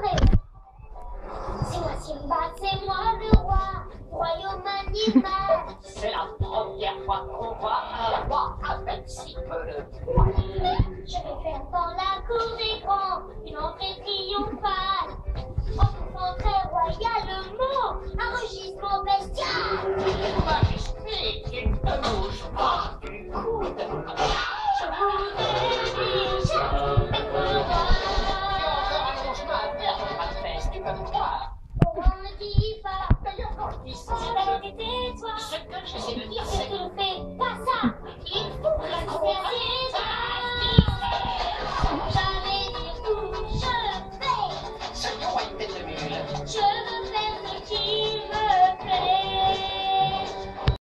C'est moi Simba, c'est moi le roi, royaume animal. C'est la première fois qu'on voit un roi avec si peu de poids. Je vais faire dans la cour des grands une entrée triomphale. En poussant très royalement un rugissement bestial. Majesté, tu ne bouges pas du coude.